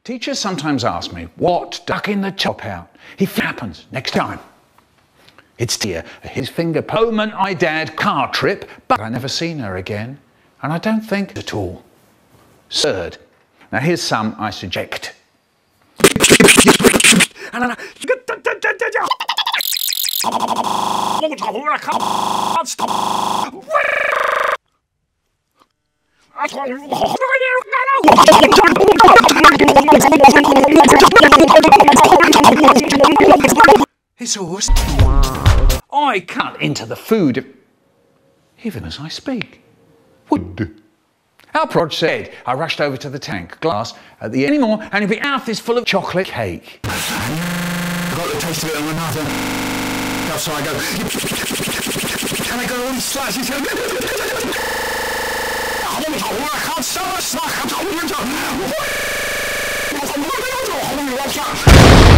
Teachers sometimes ask me, what duck in the chop out? If it happens next time. It's dear, his finger moment I dad car trip, but I never seen her again. And I don't think at all. Third. Now here's some I suggest. It's always I cut into the food even as I speak. Would. Our prod said I rushed over to the tank glass at the end anymore and it'd be out this full of chocolate cake. I got the taste of it on another. So I go, can I go on slices? I can't stop a snack.